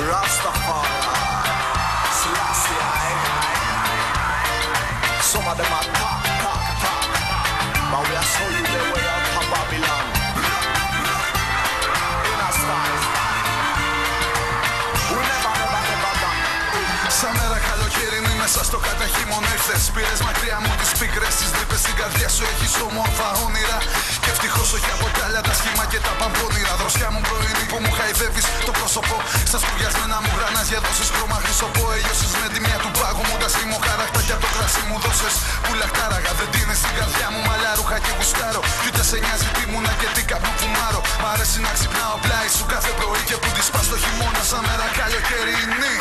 Rastafari, Selassie, some of them are talk, but we are show you the way out of Babylon. In a style, we never done. Σαν μέρα καλοκαιρινή μέσα στο καταχύμωνο ήρθες. Πήρες μακριά μου τις πίκρες, τις τρύπες στην καρδιά σου έχεις όμορφα όνειρα. Και ευτυχώς όχι από τα άλλα τα σχήμα και τα παμπώνυρα. Δροσιά μου πρωινή που μου χαϊδεύεις το πρόσωπο. Στα σκουριασμένα μου γρανάζια δώσεις χρώμα χρυσοπό. Έλειωσες με τη μία του πάγου μου τα σιμοχάρακτα για το κρασί μου δώσες. Που λαχτάραγα δεν τίνες στην καρδιά μου μαλλιά ρούχα και γουστάρω. Κι ούτε σε νοιάζει τι μου να και τι καπνού φουμάρω. Μ' αρέσει να ξυπνάω πλάι σου κάθε πρωί και που τη σπάς το χειμώνα σαν μέρα καλοκαιρινή.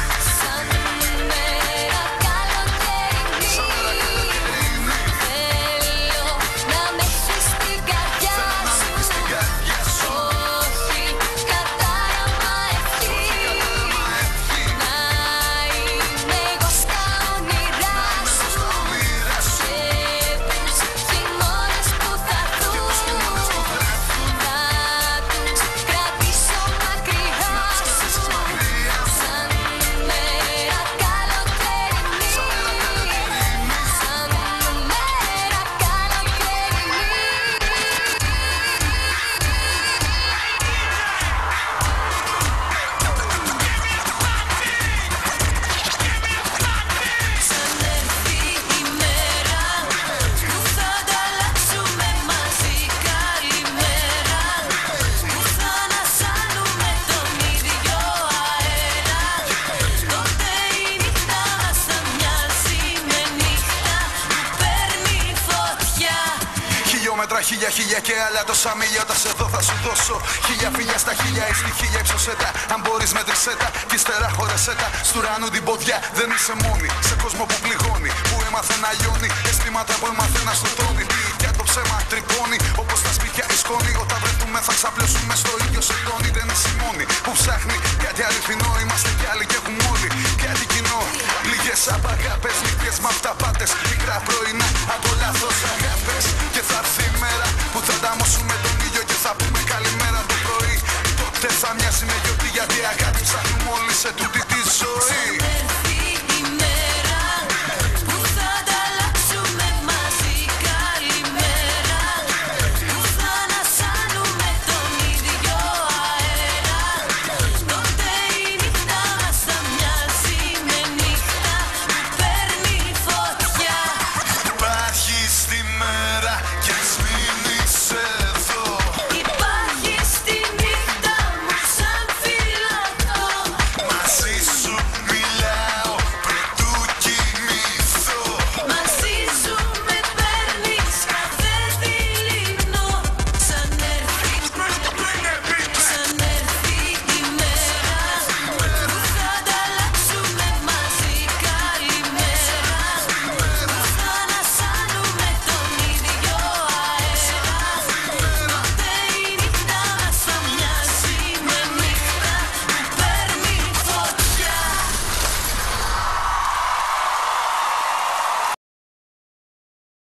Χίλια και άλλα τόσα μίλια όταν σε δω θα σου δώσω. Χίλια φίλια στα χίλια ή στη χίλια υψωσέτα. Αν μπορείς μετρησέτα κι ύστερα χωρεσέτα. Στου ουρανού την ποδιά δεν είσαι μόνη. Σε κόσμο που πληγώνει, που έμαθε να λιώνει. Αισθήματα που έμαθε να στουτώνει. Τι για το ψέμα τρυπώνει. Όπως τα σπίτια η σκόνη. Όταν βρεθούμε θα ξαπλώσουμε στο ίδιο σεντόνι. Δεν είσαι η μόνη που ψάχνει κάτι αληθινό. Είμαστε κι άλλοι και έχουμε όλοι κάτι κοινό. Λίγες απαγάπες, νύχτες μ' αυταπάτες. Μικρά πρωινά από λάθος αγάπες. Και θα έρθει η μέρα που θα ανταμώσουμε τον ήλιο και θα πούμε καλημέρα το πρωί. Τότε θα μοιάζει με γιορτή γιατί αγάπη ψάχνουμε όλοι σε τούτη τη ζωή.